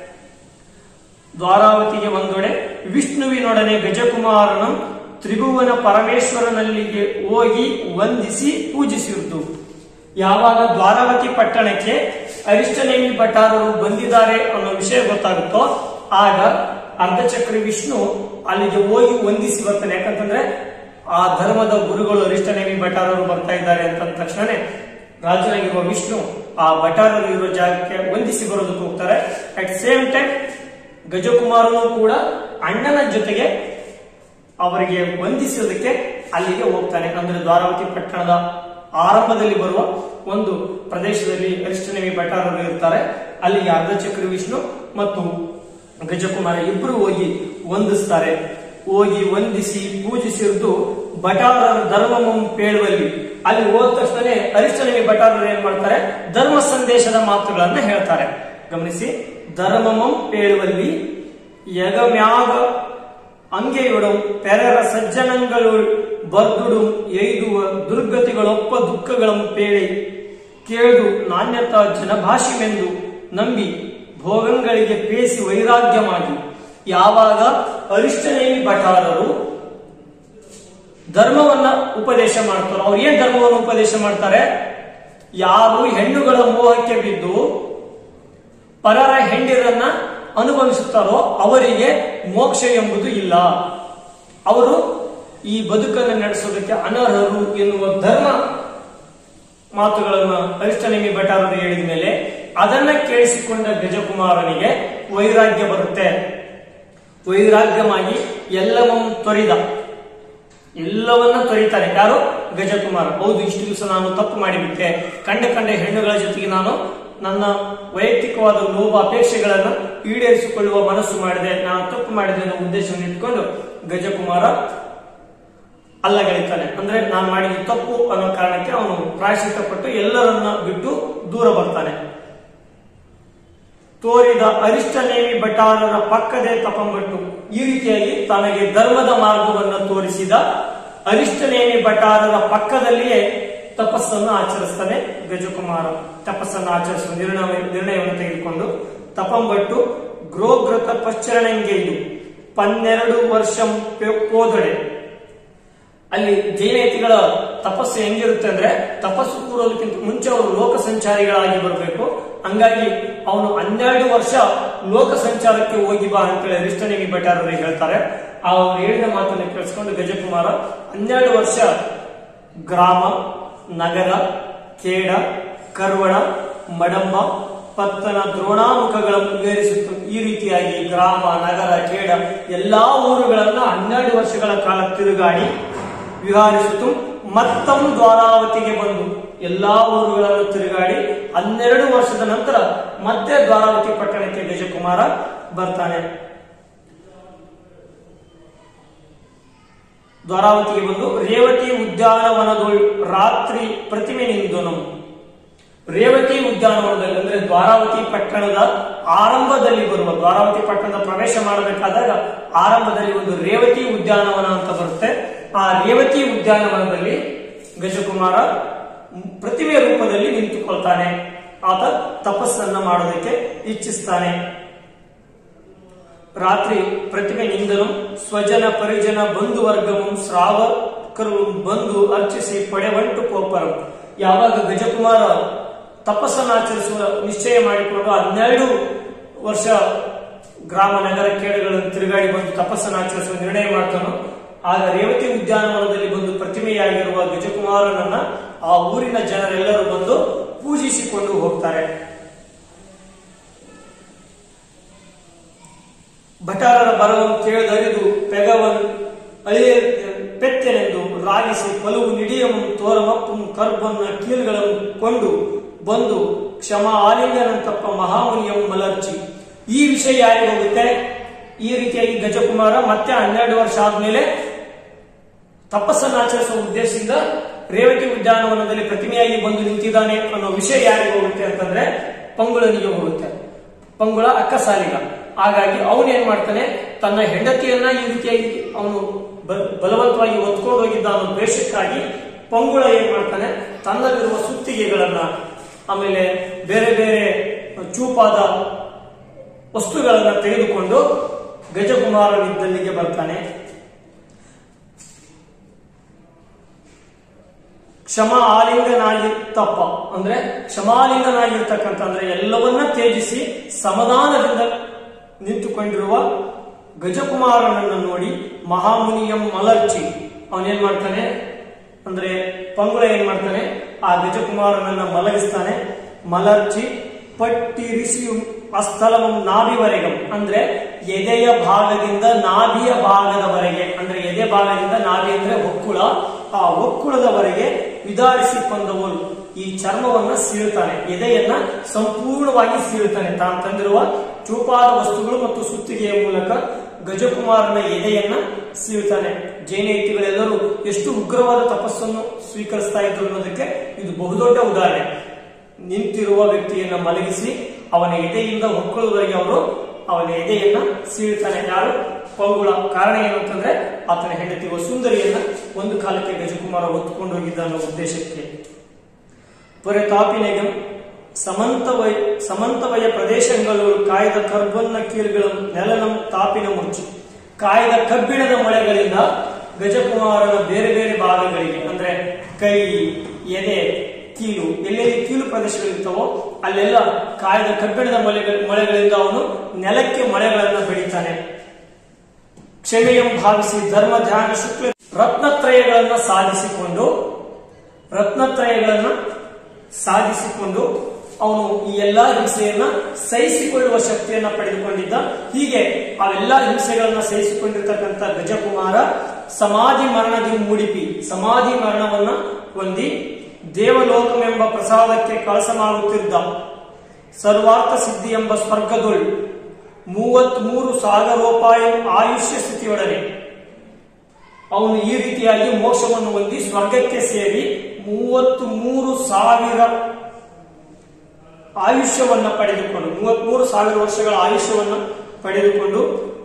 ದ್ವಾರಾವತಿಗೆ ಬಂದೊಡೆ ವಿಷ್ಣುವಿನೊಡನೆ ಗಜಕುಮಾರನು ತ್ರಿಭುವನ ಪರಮೇಶ್ವರನಲ್ಲಿಗೆ ಹೋಗಿ ವಂದಿಸಿ ಪೂಜಿಸಿರುವುದು. ಯಾವಾಗ ದ್ವಾರಾವತಿ ಪಟ್ಟಣಕ್ಕೆ ಅರಿಷ್ಟನೇಮಿ ಭಟಾರರು ಬಂದಿದ್ದಾರೆ ಅನ್ನೋ ವಿಷಯ ಗೊತ್ತಾಗುತ್ತೋ ಆಗ ಅರ್ಧಚಕ್ರಿ ವಿಷ್ಣು ಅಲ್ಲಿಗೆ ಹೋಗಿ ವಂದಿಸಿ ಬರ್ತಾನೆ. ಯಾಕಂತಂದ್ರೆ ಆ ಧರ್ಮದ ಗುರುಗಳು ಅರಿಷ್ಟನೇಮಿ ಭಟಾರರು ಬರ್ತಾ ಇದ್ದಾರೆ ಅಂತ ತಕ್ಷಣನೇ ರಾಜನಾಗಿರುವ ವಿಷ್ಣು ಆ ಭಟಾರರು ಇರೋ ಜಾಗಕ್ಕೆ ವಂದಿಸಿ ಬರೋದಕ್ಕೆ ಹೋಗ್ತಾರೆ. ಅಟ್ ಸೇಮ್ ಟೈಮ್ ಗಜಕುಮಾರನು ಕೂಡ ಅಣ್ಣನ ಜೊತೆಗೆ ಅವರಿಗೆ ವಂದಿಸೋದಕ್ಕೆ ಅಲ್ಲಿಗೆ ಹೋಗ್ತಾನೆ. ಅಂದ್ರೆ ದ್ವಾರಾವತಿ ಪಟ್ಟಣದ ಆರಂಭದಲ್ಲಿ ಬರುವ ಒಂದು ಪ್ರದೇಶದಲ್ಲಿ ಅರಿಷ್ಟನೇಮಿ ಭಟಾರರು ಇರ್ತಾರೆ. ಅಲ್ಲಿಗೆ ಅರ್ಧಚಕ್ರಿ ವಿಷ್ಣು ಮತ್ತು ಗಜಕುಮಾರ ಇಬ್ರು ಹೋಗಿ ವಂದಿಸ್ತಾರೆ. ಹೋಗಿ ವಂದಿಸಿ ಪೂಜಿಸಿರುವುದು ಭಟಾರರ ಧರ್ಮಮಂ ಪೇಳುವಲ್ಲಿ. ಅಲ್ಲಿ ಹೋದ ತಕ್ಷಣ ಅರಿಷ್ಟನೇಮಿ ಭಟಾರರು ಏನ್ ಮಾಡ್ತಾರೆ? ಧರ್ಮ ಸಂದೇಶದ ಮಾತುಗಳನ್ನ ಹೇಳ್ತಾರೆ. ಗಮನಿಸಿ, ಧರ್ಮಮಂ ಪೇಳುವಲ್ಲಿ ಯಗಮ್ಯಾಗ ಅಂಗೆಯುಡು ಪೆರರ ಸಜ್ಜನಗಳು ಬರ್ದುಡು ಎಯ್ದುವ ದುರ್ಗತಿಗಳೊಪ್ಪ ದುಃಖಗಳಂ ಪೇಳಿ ಕೇಳು ನಾಣ್ಯತ ಜನಭಾಷೆಮೆಂದು ನಂಬಿ ಭೋಗಗಳಿಗೆ ಪೇಸಿ ವೈರಾಗ್ಯವಾಗಿ. ಯಾವಾಗ ಅರಿಷ್ಟನೇಮಿ ಭಟಾರರು ಧರ್ಮವನ್ನ ಉಪದೇಶ ಮಾಡ್ತಾರೋ, ಅವ್ರು ಏನ್ ಧರ್ಮವನ್ನು ಉಪದೇಶ ಮಾಡ್ತಾರೆ? ಯಾರು ಹೆಣ್ಣುಗಳ ಮೋಹಕ್ಕೆ ಬಿದ್ದು ಪರರ ಹೆಂಡಿರನ್ನ ಅನುಭವಿಸುತ್ತಾರೋ ಅವರಿಗೆ ಮೋಕ್ಷ ಎಂಬುದು ಇಲ್ಲ, ಅವರು ಈ ಬದುಕನ್ನು ನಡೆಸೋದಕ್ಕೆ ಅನರ್ಹರು ಎನ್ನುವ ಧರ್ಮ ಮಾತುಗಳನ್ನು ಅರಿಷ್ಟನೇಮಿ ಭಟಾರರು ಹೇಳಿದ ಮೇಲೆ ಅದನ್ನ ಕೇಳಿಸಿಕೊಂಡ ಗಜಕುಮಾರನಿಗೆ ವೈರಾಗ್ಯ ಬರುತ್ತೆ. ವೈರಾಗ್ಯವಾಗಿ ಎಲ್ಲವನ್ನೂ ತೊರೆದ, ಎಲ್ಲವನ್ನ ತೊರೀತಾರೆ. ಯಾರು? ಗಜಕುಮಾರ. ಹೌದು, ಇಷ್ಟು ದಿವಸ ನಾನು ತಪ್ಪು ಮಾಡಿಬಿಟ್ಟೆ, ಕಂಡ ಹೆಣ್ಣುಗಳ ಜೊತೆಗೆ ನಾನು ನನ್ನ ವೈಯಕ್ತಿಕವಾದ ಲೋಭ ಅಪೇಕ್ಷೆಗಳನ್ನು ಈಡೇರಿಸಿಕೊಳ್ಳುವ ಮನಸ್ಸು ಮಾಡಿದೆ, ನಾನು ತಪ್ಪು ಮಾಡಿದೆ ಅನ್ನೋ ಉದ್ದೇಶವನ್ನು ಇಟ್ಕೊಂಡು ಗಜಕುಮಾರ ಅಲ್ಲಗಳಿತಾನೆ. ಅಂದ್ರೆ ನಾನು ಮಾಡಿದ ತಪ್ಪು ಅನ್ನೋ ಕಾರಣಕ್ಕೆ ಅವನು ಪ್ರಾಯಶ್ಚಿತ್ತ ಪಟ್ಟು ಎಲ್ಲರನ್ನ ಬಿಟ್ಟು ದೂರ ಬರ್ತಾನೆ. ತೋರಿದ ಅರಿಷ್ಟನೇಮಿ ಭಟಾರರ ಪಕ್ಕದೇ ತಪಂಬಟ್ಟು. ಈ ರೀತಿಯಾಗಿ ತನಗೆ ಧರ್ಮದ ಮಾರ್ಗವನ್ನು ತೋರಿಸಿದ ಅರಿಷ್ಟನೇಮಿ ಭಟಾರರ ಪಕ್ಕದಲ್ಲಿಯೇ ತಪಸ್ಸನ್ನು ಆಚರಿಸ್ತಾನೆ ಗಜಕುಮಾರ. ತಪಸ್ಸನ್ನು ಆಚರಿಸುವ ನಿರ್ಣಯವನ್ನು ತೆಗೆದುಕೊಂಡು ತಪಂಬಟ್ಟು ಗ್ರೋಗ್ರತ ಪಶ್ಚರಣೆಂಗೆಯ್ದು 12 ವರ್ಷ ಪೋದೊಡೆ. ಅಲ್ಲಿ ಜೈನತಿಗಳ ತಪಸ್ಸು ಹೆಂಗಿರುತ್ತೆ ಅಂದ್ರೆ, ತಪಸ್ಸು ಕೂರೋದಕ್ಕಿಂತ ಮುಂಚೆ ಅವರು ಲೋಕ ಸಂಚಾರಿಗಳಾಗಿ ಬರಬೇಕು. ಹಂಗಾಗಿ ಅವನು 12 ವರ್ಷ ಲೋಕ ಸಂಚಾರಕ್ಕೆ ಹೋಗಿ ಬಾ ಅಂತೇಳಿ ಅರಿಷ್ಟನೇಮಿ ಭಟಾರರಿಗೆ ಹೇಳ್ತಾರೆ. ಅವರು ಹೇಳಿದ ಮಾತನ್ನು ಕೇಳಿಸ್ಕೊಂಡು ಗಜಕುಮಾರ 12 ವರ್ಷ ಗ್ರಾಮ, ನಗರ, ಖೇಡ, ಕರ್ವಣ, ಮಡಂಬ, ಪತ್ತನ, ದ್ರೋಣಾಮುಖಗಳನ್ನು ವಿವರಿಸುತ್ತ ಈ ರೀತಿಯಾಗಿ ಗ್ರಾಮ, ನಗರ, ಖೇಡ ಎಲ್ಲಾ ಊರುಗಳನ್ನ 12 ವರ್ಷಗಳ ಕಾಲ ತಿರುಗಾಡಿ ವಿಹಾರಿಸಿತು. ಮತ್ತಂ ದ್ವಾರಾವತಿಗೆ ಬಂದು ಎಲ್ಲಾ ಊರುಗಳನ್ನು ತಿರುಗಾಡಿ 12 ವರ್ಷದ ನಂತರ ಮತ್ತೆ ದ್ವಾರಾವತಿ ಪಟ್ಟಣಕ್ಕೆ ಗಜಕುಮಾರ ಬರ್ತಾನೆ. ದ್ವಾರಾವತಿಗೆ ಬಂದು ರೇವತಿ ಉದ್ಯಾನವನದೊಳ್ ರಾತ್ರಿ ಪ್ರತಿಮೆ ನಿಂದನು. ರೇವತಿ ಉದ್ಯಾನವನದಲ್ಲಿ ಅಂದ್ರೆ ದ್ವಾರಾವತಿ ಪಟ್ಟಣದ ಆರಂಭದಲ್ಲಿ ಬರುವ, ದ್ವಾರಾವತಿ ಪಟ್ಟಣದ ಪ್ರವೇಶ ಮಾಡಬೇಕಾದಾಗ ಆರಂಭದಲ್ಲಿ ಒಂದು ರೇವತಿ ಉದ್ಯಾನವನ ಅಂತ ಬರುತ್ತೆ. ಆ ರೇವತಿ ಉದ್ಯಾನವನದಲ್ಲಿ ಗಜಕುಮಾರ ಪ್ರತಿಮೆ ರೂಪದಲ್ಲಿ ನಿಂತುಕೊಳ್ತಾನೆ. ಆತ ತಪಸ್ಸನ್ನ ಮಾಡೋದಕ್ಕೆ ಇಚ್ಛಿಸ್ತಾನೆ. ರಾತ್ರಿ ಪ್ರತಿಮೆ ನಿಂದನು ಸ್ವಜನ ಪರಿಜನ ಬಂಧು ವರ್ಗವು ಶ್ರಾವಕರು ಬಂದು ಅರ್ಚಿಸಿ ಪಡೆವಂಟು ಪೋಪರು. ಯಾವಾಗ ಗಜಕುಮಾರ ತಪಸ್ಸನ್ನಾಚರಿಸುವ ನಿಶ್ಚಯ ಮಾಡಿಕೊಂಡು 12 ವರ್ಷ ಗ್ರಾಮ ನಗರ ಕೇಡುಗಳನ್ನು ತಿರುಗಾಡಿ ಬಂದು ತಪಸ್ಸನ್ನಾಚರಿಸುವ ನಿರ್ಣಯ ಮಾಡ್ತಾನೋ, ಆಗ ರೇವತಿ ಉದ್ಯಾನವನದಲ್ಲಿ ಬಂದು ಪ್ರತಿಮೆಯಾಗಿರುವ ಗಜಕುಮಾರನನ್ನ ಆ ಊರಿನ ಜನರೆಲ್ಲರೂ ಬಂದು ಪೂಜಿಸಿಕೊಂಡು ಹೋಗ್ತಾರೆ. ಭಟಾರರ ಬರವನ್ನು ಕೇಳಿದರಿದು ಪೆಗವನ್ ಅಳಿಯ ಪೆತ್ತೆನೆಂದು ರಾಗಿಸಿ ಪಲವು ನಿಡಿಯಂ ತೋರಮಪ್ಪಂ ಕರ್ಬನ್ನ ಕೀಲುಗಳನ್ನು ಕೊಂಡು ಬಂದು ಕ್ಷಮಾ ಆಲಿಂಗನಂತಪ್ಪ ಮಹಾಮುನಿಯಂ ಮಲರ್ಚಿ. ಈ ವಿಷಯ ಯಾರಿಗೆ ಹೋಗುತ್ತೆ? ಈ ರೀತಿಯಾಗಿ ಗಜಕುಮಾರ ಮತ್ತೆ 12 ವರ್ಷ ಆದ್ಮೇಲೆ ತಪಸ್ಸನ್ನಾಚರಿಸುವ ಉದ್ದೇಶದಿಂದ ರೇವತಿ ಉದ್ಯಾನವನದಲ್ಲಿ ಪ್ರತಿಮೆಯಾಗಿ ಬಂದು ನಿಂತಿದ್ದಾನೆ ಅನ್ನೋ ವಿಷಯ ಯಾರಿಗೆ ಹೋಗುತ್ತೆ ಅಂತಂದ್ರೆ ಪಂಗುಳನಿಗೆ ಹೋಗುತ್ತೆ. ಪಂಗುಳ ಅಕ್ಕಸಾಲಿಗ. ಹಾಗಾಗಿ ಅವನೇನ್ ಮಾಡ್ತಾನೆ, ತನ್ನ ಹೆಂಡತಿಯನ್ನ ಈ ರೀತಿಯಾಗಿ ಅವನು ಬಲವಂತವಾಗಿ ಹೊತ್ಕೊಂಡು ಹೋಗಿದ್ದ ಅನ್ನೋ ದ್ವೇಷಕ್ಕಾಗಿ ಪಂಗುಳ ಏನ್ ಮಾಡ್ತಾನೆ, ತನ್ನಲ್ಲಿರುವ ಸುತ್ತಿಗೆಗಳನ್ನ ಆಮೇಲೆ ಬೇರೆ ಬೇರೆ ಚೂಪಾದ ವಸ್ತುಗಳನ್ನ ತೆಗೆದುಕೊಂಡು ಗಜಕುಮಾರನಿದ್ದಲ್ಲಿಗೆ ಬರ್ತಾನೆ. ಕ್ಷಮಾ ಆಲಿಂಗನಾಗಿತ್ತಪ್ಪ ಅಂದ್ರೆ ಕ್ಷಮಾಲಿಂಗನಾಗಿರ್ತಕ್ಕಂಥ ಅಂದ್ರೆ ಎಲ್ಲವನ್ನ ತ್ಯಜಿಸಿ ಸಮಾಧಾನದಿಂದ ನಿಂತುಕೊಂಡಿರುವ ಗಜಕುಮಾರನನ್ನು ನೋಡಿ ಮಹಾಮುನಿಯಂ ಮಲರ್ಚಿ ಅವನೇನ್ ಮಾಡ್ತಾನೆ ಅಂದ್ರೆ ಪಂಗುಳ ಏನ್ ಮಾಡ್ತಾನೆ, ಆ ಗಜಕುಮಾರನನ್ನ ಮಲಗಿಸ್ತಾನೆ. ಮಲರ್ಚಿ ಪಟ್ಟಿರಿಸಿಯು ಅಸ್ಥಲವಂ ನಾಭಿವರೆಗಂ ಅಂದ್ರೆ ಎದೆಯ ಭಾಗದಿಂದ ನಾಭಿಯ ಭಾಗದವರೆಗೆ, ಅಂದ್ರೆ ಎದೆ ಭಾಗದಿಂದ ನಾಭಿ ಅಂದ್ರೆ ಹೊಕ್ಕುಳ, ಆ ಹೊಕ್ಕುಳದವರೆಗೆ ವಿದಾರಿಸಿಕೊಂಡವನು ಈ ಚರ್ಮವನ್ನ ಸೀಳ್ತಾನೆ, ಎದೆಯನ್ನ ಸಂಪೂರ್ಣವಾಗಿ ಸೀಳ್ತಾನೆ. ತಾನು ತಂದಿರುವ ಚೂಪಾದ ವಸ್ತುಗಳು ಮತ್ತು ಸುತ್ತಿಗೆಯ ಮೂಲಕ ಗಜಕುಮಾರನ ಎದೆಯನ್ನ ಸೀಳ್ತಾನೆ. ಜೈನೈತಿಗಳೆಲ್ಲರೂ ಎಷ್ಟು ಉಗ್ರವಾದ ತಪಸ್ಸನ್ನು ಸ್ವೀಕರಿಸ್ತಾ ಇದ್ರು ಅನ್ನೋದಕ್ಕೆ ಇದು ಬಹುದೊಡ್ಡ ಉದಾಹರಣೆ. ನಿಂತಿರುವ ವ್ಯಕ್ತಿಯನ್ನ ಮಲಗಿಸಿ ಅವನ ಎದೆಯಿಂದ ಹೊಕ್ಕುಳವರೆಗೆ ಅವರು ಅವನ ಎದೆಯನ್ನ ಸೀಳ್ತಾನೆ. ಯಾರು? ಪಂಗುಳ. ಕಾರಣ ಏನು ಅಂತಂದ್ರೆ ಆತನ ಹೆಂಡತಿ ವಸುಂಧರಿಯನ್ನ ಒಂದು ಕಾಲಕ್ಕೆ ಗಜಕುಮಾರ ಹೊತ್ತುಕೊಂಡು ಹೋಗಿದ್ದ ಅನ್ನೋ ಉದ್ದೇಶಕ್ಕೆ. ಪೊರೆತಾಪಿನೆಗಂ ಸಮಂತವಯ ಪ್ರದೇಶಗಳು ಕಾಯ್ದ ಕರ್ಬನ್ನ ಕೀಲುಗಳು ನೆಲನಂ ತಾಪಿನ ಮುಚ್ಚು. ಕಾಯ್ದ ಕಬ್ಬಿಣದ ಮೊಳೆಗಳಿಂದ ಗಜಕುಮಾರನ ಬೇರೆ ಬೇರೆ ಭಾಗಗಳಿಗೆ ಅಂದ್ರೆ ಕೈ, ಎದೆ, ಕೀಲು, ಎಲ್ಲೆಲ್ಲಿ ಕೀಲು ಪ್ರದೇಶಗಳಿರ್ತವೋ ಅಲ್ಲೆಲ್ಲ ಕಾಯ್ದ ಕಬ್ಬಿಣದ ಮೊಳೆಗಳಿಂದ ಅವನು ನೆಲಕ್ಕೆ ಮೊಳೆಗಳನ್ನು ಬೆಳೀತಾನೆ. ಕ್ಷಮೆಯಂ ಭಾವಿಸಿ ಧರ್ಮ ಧ್ಯಾನ ಶುಕ್ಲ ರತ್ನತ್ರಯಗಳನ್ನ ಸಾಧಿಸಿಕೊಂಡು ಅವನು ಈ ಎಲ್ಲಾ ಹಿಂಸೆಯನ್ನ ಸಹಿಸಿಕೊಳ್ಳುವ ಶಕ್ತಿಯನ್ನ ಪಡೆದುಕೊಂಡಿದ್ದ. ಹೀಗೆ ಅವೆಲ್ಲಾ ಹಿಂಸೆಗಳನ್ನ ಸಹಿಸಿಕೊಂಡಿರ್ತಕ್ಕಂಥ ಗಜಕುಮಾರ ಸಮಾಧಿ ಮರಣದಿಂದ ಮುಡಿಪಿ ಸಮಾಧಿ ಮರಣವನ್ನ ಹೊಂದಿ ದೇವಲೋಕಮೆಂಬ ಪ್ರಸಾದಕ್ಕೆ ಕಳಸ ಮಾಡುತ್ತಿದ್ದ. ಸರ್ವಾರ್ಥ ಸಿದ್ಧಿ ಎಂಬ ಸ್ವರ್ಗದೊಳ್ 33,000 ರೂಪಾಯಿ ಆಯುಷ್ಯ ಸ್ಥಿತಿಯೊಡನೆ ಅವನು ಈ ರೀತಿಯಾಗಿ ಮೋಕ್ಷವನ್ನು ಹೊಂದಿ ಸ್ವರ್ಗಕ್ಕೆ ಸೇರಿ 33,000 ಆಯುಷ್ಯವನ್ನ ಪಡೆದುಕೊಂಡು 33,000 ವರ್ಷಗಳ ಆಯುಷ್ಯವನ್ನು ಪಡೆದುಕೊಂಡು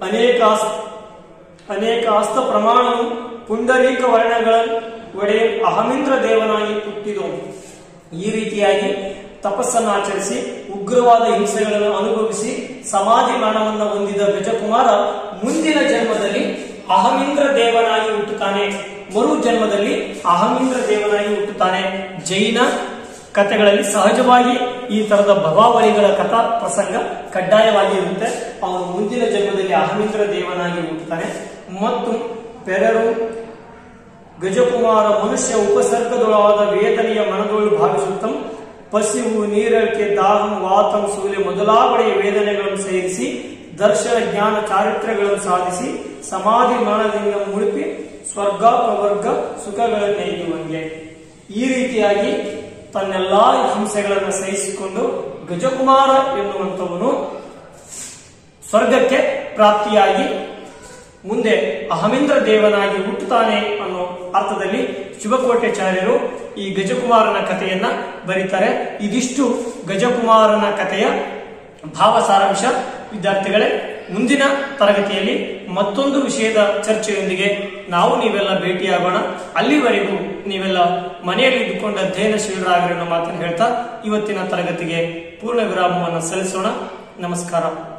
ಅನೇಕ ಹಸ್ತ ಪ್ರಮಾಣವು ಪುಂಡರೀಕ ವರ್ಣಗಳ ಒಡೆಯ ಅಹಮಿಂದ್ರ ದೇವನಾಗಿ ಹುಟ್ಟಿದವನು. ಈ ರೀತಿಯಾಗಿ ತಪಸ್ಸನ್ನು ಆಚರಿಸಿ ಉಗ್ರವಾದ ಹಿಂಸೆಗಳನ್ನು ಅನುಭವಿಸಿ ಸಮಾಧಿ ಮರಣವನ್ನು ಹೊಂದಿದ ಗಜಕುಮಾರ ಮುಂದಿನ ಜನ್ಮದಲ್ಲಿ ಅಹಮಿಂದ್ರ ದೇವನಾಗಿ ಹುಟ್ಟುತ್ತಾನೆ. ಮರು ಜನ್ಮದಲ್ಲಿ ಅಹಮಿಂದ್ರ ದೇವನಾಗಿ ಹುಟ್ಟುತ್ತಾನೆ. ಜೈನ ಕಥೆಗಳಲ್ಲಿ ಸಹಜವಾಗಿ ಈ ತರದ ಭವಾವಳಿಗಳ ಕಥಾ ಪ್ರಸಂಗ ಕಡ್ಡಾಯವಾಗಿ ಇರುತ್ತೆ. ಅವನು ಮುಂದಿನ ಜನ್ಮದಲ್ಲಿ ಅಹಮಿಂದ್ರ ದೇವನಾಗಿ ಹುಟ್ಟುತ್ತಾನೆ. ಮತ್ತು ಪೆರರು ಗಜಕುಮಾರ ಮನುಷ್ಯ ಉಪಸರ್ಗದೊಳಾದ ವೇದನೆಯ ಮನದೊಳು ಭಾವಿಸುತ್ತಂ ಪಸಿವು, ನೀರಳಿಕೆ, ದಾಹಂ, ವಾತಂ, ಸೂಲೆ ಮೊದಲಾವಣೆಯ ವೇದನೆಗಳನ್ನು ಸೇರಿಸಿ ದರ್ಶನ ಜ್ಞಾನ ಚಾರಿತ್ರ್ಯಗಳನ್ನು ಸಾಧಿಸಿ ಸಮಾಧಿ ಮರಣದಿಂದ ಮುಳುಪಿ ಸ್ವರ್ಗ ಪ್ರವರ್ಗ ಸುಖಗಳನ್ನೇಯುವಂಗೆ. ಈ ರೀತಿಯಾಗಿ ತನ್ನೆಲ್ಲಾ ಹಿಂಸೆಗಳನ್ನು ಸಹಿಸಿಕೊಂಡು ಗಜಕುಮಾರ ಎನ್ನುವಂಥವನು ಸ್ವರ್ಗಕ್ಕೆ ಪ್ರಾಪ್ತಿಯಾಗಿ ಮುಂದೆ ಅಹಮಿಂದ್ರ ದೇವನಾಗಿ ಹುಟ್ಟುತ್ತಾನೆ ಅನ್ನೋ ಅರ್ಥದಲ್ಲಿ ಶಿವಕೋಟ್ಯಾಚಾರ್ಯರು ಈ ಗಜಕುಮಾರನ ಕಥೆಯನ್ನ ಬರೀತಾರೆ. ಇದಿಷ್ಟು ಗಜಕುಮಾರನ ಕಥೆಯ ಭಾವ ಸಾರಾಂಶ. ವಿದ್ಯಾರ್ಥಿಗಳೇ, ಮುಂದಿನ ತರಗತಿಯಲ್ಲಿ ಮತ್ತೊಂದು ವಿಷಯದ ಚರ್ಚೆಯೊಂದಿಗೆ ನೀವೆಲ್ಲ ಭೇಟಿಯಾಗೋಣ. ಅಲ್ಲಿವರೆಗೂ ನೀವೆಲ್ಲ ಮನೆಯಲ್ಲಿ ಇದ್ದುಕೊಂಡು ಅಧ್ಯಯನಶೀಲರಾಗಿರೋ ಮಾತನ್ನು ಹೇಳ್ತಾ ಇವತ್ತಿನ ತರಗತಿಗೆ ಪೂರ್ಣ ವಿರಾಮವನ್ನು ಸಲ್ಲಿಸೋಣ. ನಮಸ್ಕಾರ.